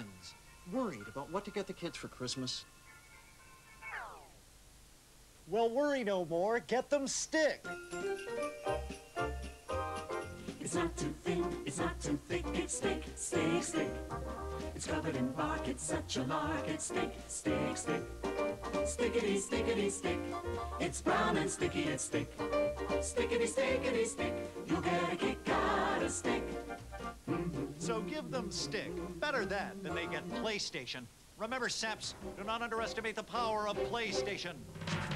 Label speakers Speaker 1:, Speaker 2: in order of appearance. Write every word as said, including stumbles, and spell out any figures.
Speaker 1: friends, worried about what to get the kids for Christmas.
Speaker 2: Well, worry no more. Get them stick.
Speaker 3: It's not too thin, it's not too thick, it's stick, stick, stick. It's covered in bark, it's such a lark, it's stick, stick, stick. Stickity, stickity, stick. It's brown and sticky, it's stick. Stickity, stickity, stick. You'll get a kick out of stick. Mm-hmm.
Speaker 4: So give them stick. Better that than they get PlayStation. Remember, Saps, do not underestimate the power of PlayStation.